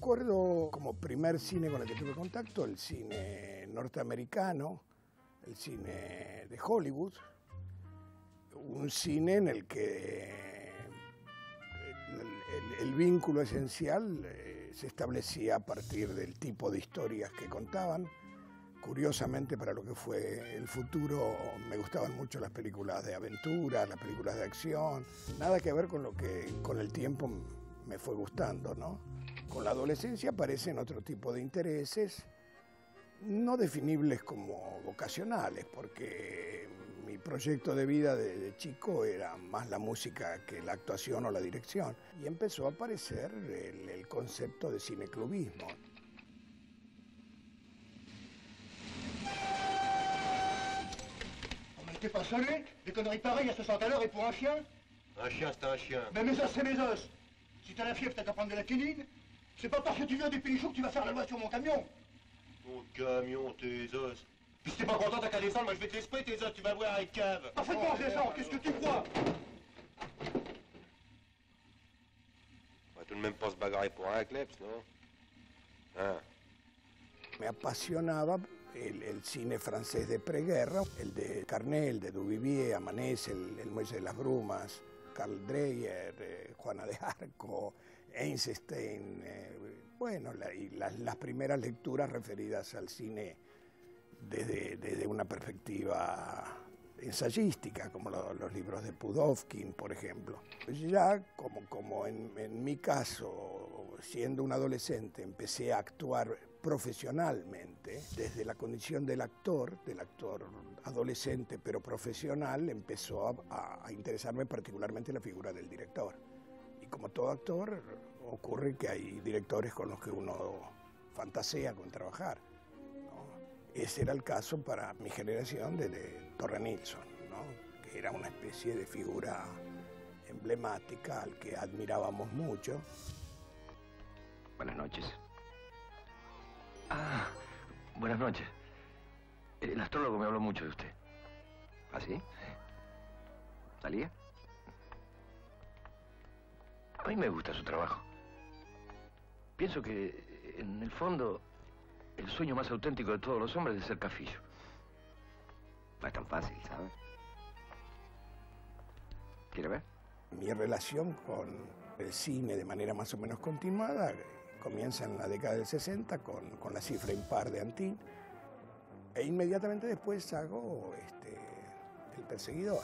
Recuerdo como primer cine con el que tuve contacto el cine norteamericano, el cine de Hollywood, un cine en el que el vínculo esencial se establecía a partir del tipo de historias que contaban. Curiosamente, para lo que fue el futuro, me gustaban mucho las películas de aventura, las películas de acción, nada que ver con lo que con el tiempo me fue gustando, ¿no? Con la adolescencia aparecen otro tipo de intereses, no definibles como vocacionales, porque mi proyecto de vida de chico era más la música que la actuación o la dirección. Y empezó a aparecer el concepto de cineclubismo. T'es pas sonné? Des conneries pareilles à 60 à l'heure et pour un chien? Un chien, c'est un chien. Mais mes os, c'est mes os. Si t'as la fièvre, t'as qu'à prendre de la quinine. C'est pas parce que tu viens des pays chauds que tu vas faire la loi sur mon camion. Mon camion, tes os. Puis si t'es pas content, t'as qu'à descendre, moi je vais te l'esprit, tes os, tu vas voir avec cave. Parfaitement, je descends, qu'est-ce que tu crois? On va tout de même pas se bagarrer pour un kleps, non? Hein? Me apasionaba el cine francés de preguerra, el de Carnet, el de Duvivier, Amanece, el Muelle de las Brumas, Karl Dreyer, Juana de Arco, Einstein, bueno, y las primeras lecturas referidas al cine desde una perspectiva ensayística, como los libros de Pudovkin, por ejemplo. Ya como en mi caso, siendo un adolescente, empecé a actuar profesionalmente, desde la condición del actor adolescente pero profesional, empezó a interesarme particularmente la figura del director. Y como todo actor, ocurre que hay directores con los que uno fantasea con trabajar, ¿no? Ese era el caso para mi generación de Torre Nilsson, ¿no? Que era una especie de figura emblemática al que admirábamos mucho. Buenas noches. Ah, buenas noches. El astrólogo me habló mucho de usted. ¿Ah, sí? ¿Salía? A mí me gusta su trabajo. Pienso que, en el fondo, el sueño más auténtico de todos los hombres es ser cafillo. No es tan fácil, ¿sabe? ¿Quiere ver? Mi relación con el cine de manera más o menos continuada comienza en la década del 60 con La cifra impar de Antin, e inmediatamente después hago El perseguidor.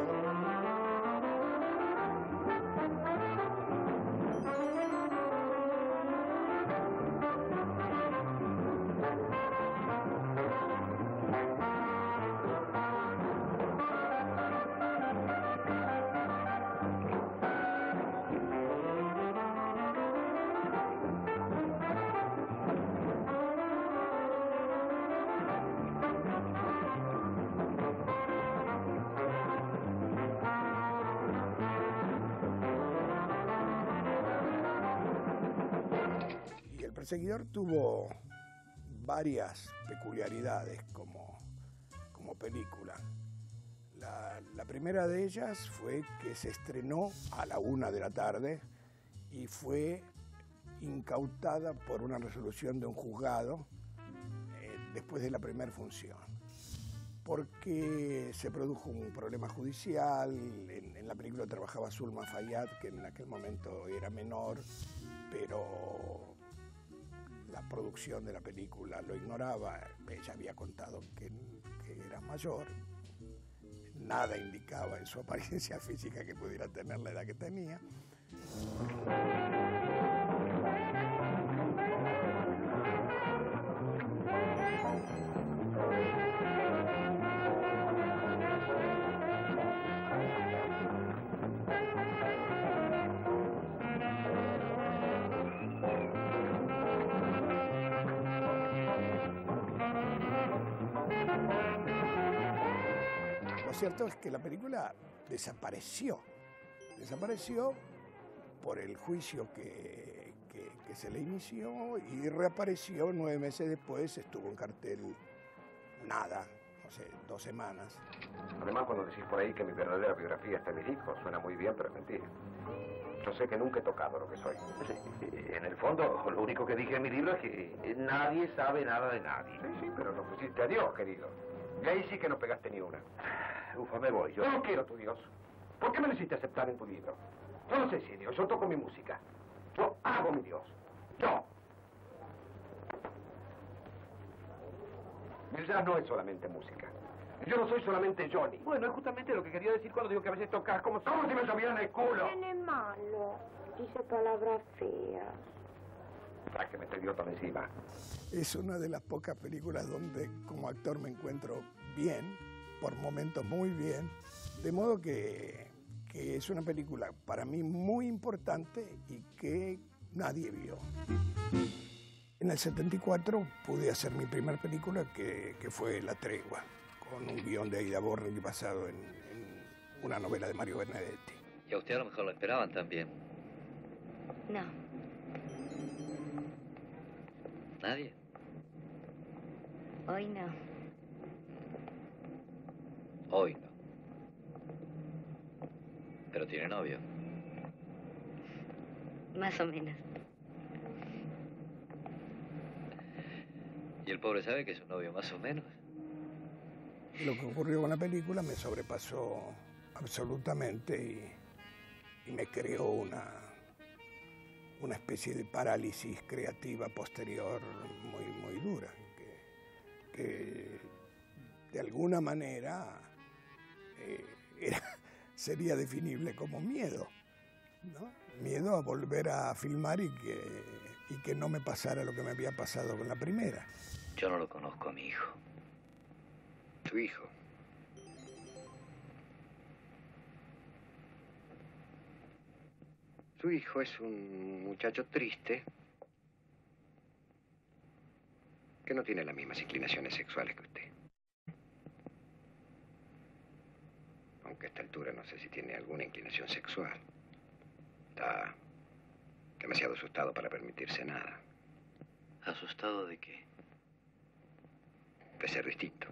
El perseguidor tuvo varias peculiaridades como película. La primera de ellas fue que se estrenó a la 1 de la tarde y fue incautada por una resolución de un juzgado después de la primera función, porque se produjo un problema judicial. En la película trabajaba Zulma Fayad, que en aquel momento era menor, pero la producción de la película lo ignoraba. Ella había contado que era mayor. Nada indicaba en su apariencia física que pudiera tener la edad que tenía. Lo cierto es que la película desapareció por el juicio que se le inició, y reapareció 9 meses después. Estuvo en cartel nada, no sé, 2 semanas. Además, cuando decís por ahí que mi verdadera biografía está en mis hijos, suena muy bien, pero es mentira. Yo sé que nunca he tocado lo que soy. En el fondo, lo único que dije en mi libro es que nadie sabe nada de nadie. Sí, pero lo pusiste a Dios, querido. Y ahí sí que no pegaste ni una. Ufa, me voy. Yo no quiero tu Dios. ¿Por qué me lo hiciste aceptar en tu libro? Yo no sé si Dios, yo toco mi música. Yo hago mi Dios. Yo. El jazz no es solamente música. Yo no soy solamente Johnny. Bueno, es justamente lo que quería decir cuando digo que a veces tocas como... Como si me llovieran el culo. Tiene malo. Dice palabras feas. Para que me te dio todo encima. Es una de las pocas películas donde como actor me encuentro bien, por momentos muy bien, de modo que es una película para mí muy importante y que nadie vio. En el 74 pude hacer mi primera película, que fue La Tregua, con un guión de Aida Bornig basado en una novela de Mario Benedetti. Y a usted a lo mejor lo esperaban también. No. ¿Nadie? Hoy no. Hoy no. Pero tiene novio. Más o menos. ¿Y el pobre sabe que es un novio más o menos? Lo que ocurrió con la película me sobrepasó absolutamente y me creó una especie de parálisis creativa posterior muy dura, que de alguna manera sería definible como miedo, ¿no? Miedo a volver a filmar y que no me pasara lo que me había pasado con la primera. Yo no lo conozco a mi hijo. Tu hijo. Tu hijo es un muchacho triste que no tiene las mismas inclinaciones sexuales que usted. Aunque a esta altura no sé si tiene alguna inclinación sexual. Está demasiado asustado para permitirse nada. ¿Asustado de qué? De ser distinto.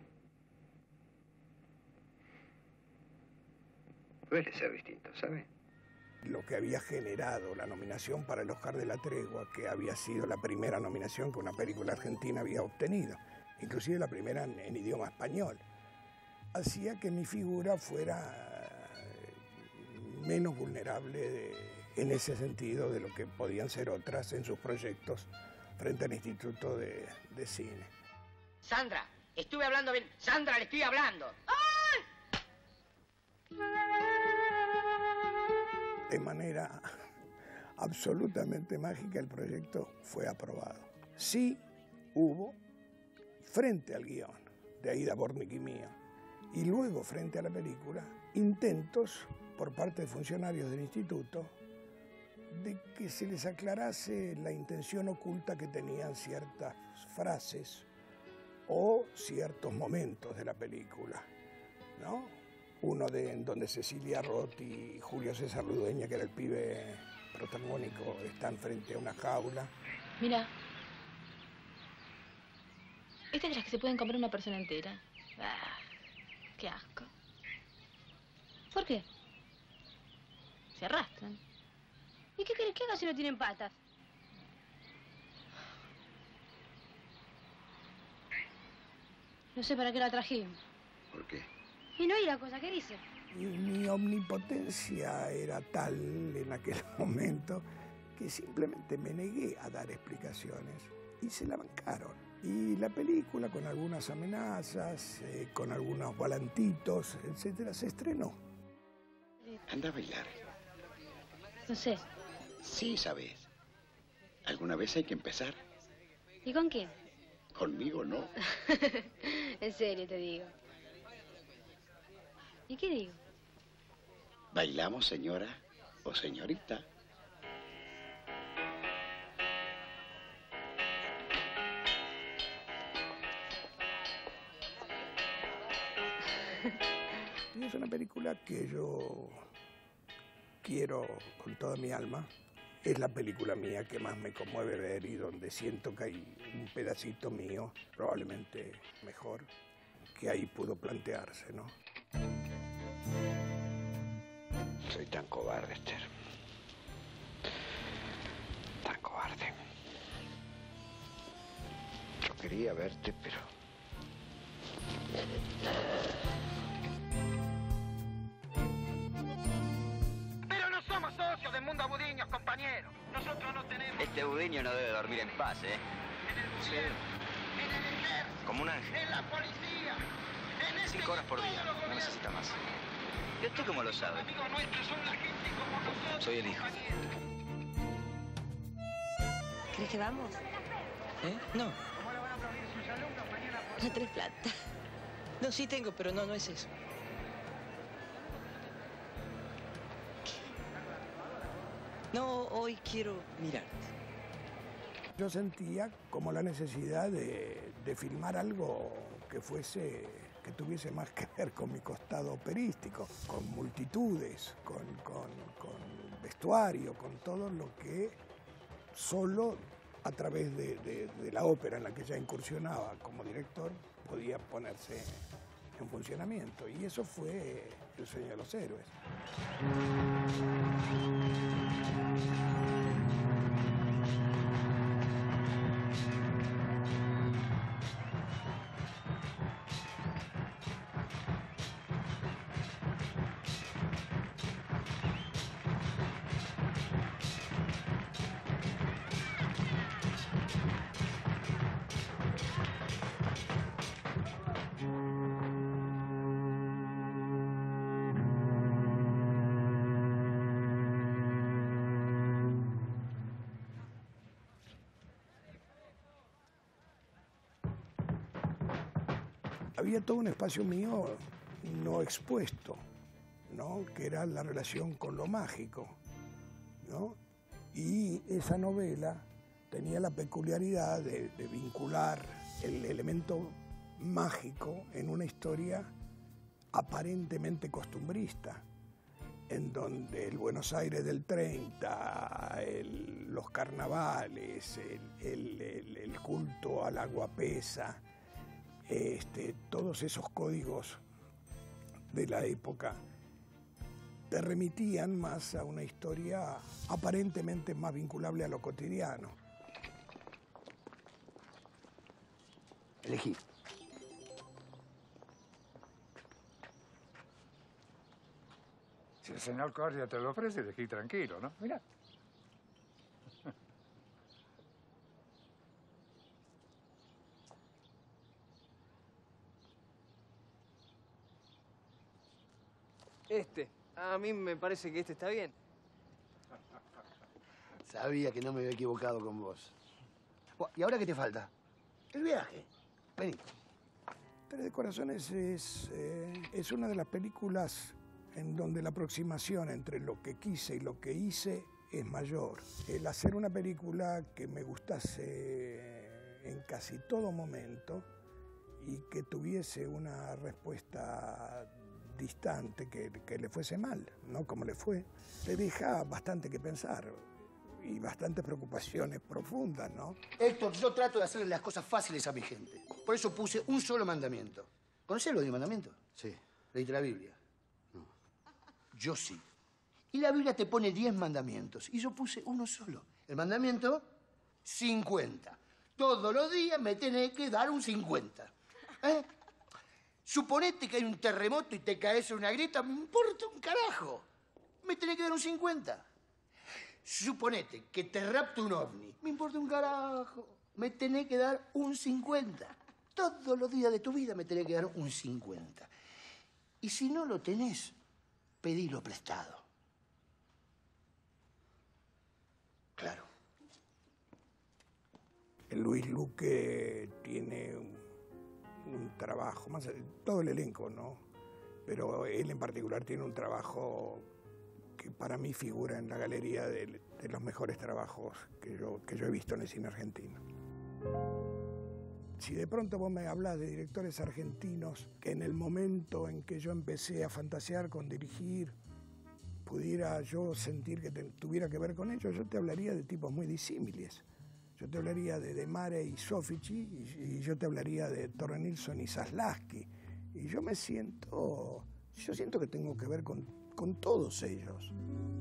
Duele ser distinto, ¿sabe? Lo que había generado la nominación para el Oscar de la Tregua, que había sido la primera nominación que una película argentina había obtenido, inclusive la primera en idioma español, hacía que mi figura fuera menos vulnerable en ese sentido de lo que podían ser otras en sus proyectos frente al Instituto de Cine. Sandra, estuve hablando bien. Sandra, le estoy hablando. De manera absolutamente mágica el proyecto fue aprobado. Sí hubo, frente al guión de Aida Bornig y mío, y luego frente a la película, intentos por parte de funcionarios del instituto de que se les aclarase la intención oculta que tenían ciertas frases o ciertos momentos de la película, ¿no? Uno en donde Cecilia Roth y Julio César Ludueña, que era el pibe protagónico, están frente a una jaula. Mira, estas de las que se pueden comer una persona entera. Ah, qué asco. ¿Por qué? Se arrastran. ¿Y qué querés que haga si no tienen patas? No sé para qué la trajimos. ¿Por qué? Y no oí la cosa que dice. Y mi omnipotencia era tal en aquel momento que simplemente me negué a dar explicaciones y se la bancaron. Y la película, con algunas amenazas, con algunos volantitos, etcétera, se estrenó. Anda a bailar. No sé. Sí, sabes. Alguna vez hay que empezar. ¿Y con quién? Conmigo no. En serio te digo. ¿Y qué digo? ¿Bailamos, señora o señorita? Y es una película que yo quiero con toda mi alma. Es la película mía que más me conmueve ver y donde siento que hay un pedacito mío, probablemente mejor, que ahí pudo plantearse, ¿no? Soy tan cobarde, Esther. quería verte, pero... Pero no somos socios del mundo abudiños, compañeros. Nosotros no tenemos... Este abudiño no debe dormir en paz, ¿eh? En el gobierno, en el ejército, Como un ángel. en la policía, en este 5 horas por y día, todos los no gobiernos. necesita más. ¿Y usted cómo lo sabe? Amigos nuestros son la gente como nosotros. Soy el hijo. ¿Crees que vamos? No. No tenés plata. No, sí tengo, pero no es eso. No, hoy quiero mirarte. Yo sentía como la necesidad de filmar algo que tuviese más que ver con mi costado operístico, con multitudes, con vestuario, con todo lo que solo a través de la ópera en la que ya incursionaba como director podía ponerse en funcionamiento. Y eso fue El sueño de los héroes. Había todo un espacio mío no expuesto, ¿no? Que era la relación con lo mágico, ¿no? Y esa novela tenía la peculiaridad de vincular el elemento mágico en una historia aparentemente costumbrista, en donde el Buenos Aires del 30, los carnavales, el culto al agua pesa, todos esos códigos de la época te remitían más a una historia aparentemente más vinculable a lo cotidiano. Elegí. Si el señor Cordia te lo ofrece, elegí tranquilo, ¿no? Mira. A mí me parece que este está bien. Sabía que no me había equivocado con vos. ¿Y ahora qué te falta? El viaje. Vení. Tres de Corazones es una de las películas en donde la aproximación entre lo que quise y lo que hice es mayor. El hacer una película que me gustase en casi todo momento y que tuviese una respuesta distante, que le fuese mal, ¿no? Como le fue, te deja bastante que pensar y bastantes preocupaciones profundas, ¿no? Héctor, yo trato de hacerle las cosas fáciles a mi gente. Por eso puse un solo mandamiento. ¿Conocés los 10 mandamientos? Sí. ¿Leíste la Biblia? No. Yo sí. Y la Biblia te pone 10 mandamientos. Y yo puse uno solo. El mandamiento 50. Todos los días me tenés que dar un 50. ¿Eh? Suponete que hay un terremoto y te caes en una grieta, me importa un carajo. Me tenés que dar un 50. Suponete que te rapta un ovni, me importa un carajo. Me tenés que dar un 50. Todos los días de tu vida me tenés que dar un 50. Y si no lo tenés, pedilo prestado. Claro. Luis Luque tiene un trabajo, más todo el elenco, ¿no? Pero él en particular tiene un trabajo que para mí figura en la galería de los mejores trabajos que yo he visto en el cine argentino. Si de pronto vos me hablas de directores argentinos que en el momento en que yo empecé a fantasear con dirigir, pudiera yo sentir que tuviera que ver con ellos, yo te hablaría de tipos muy disímiles. Yo te hablaría de De Mare y Sofici, y yo te hablaría de Torre Nilsson y Zaslavsky. Y yo siento que tengo que ver con todos ellos.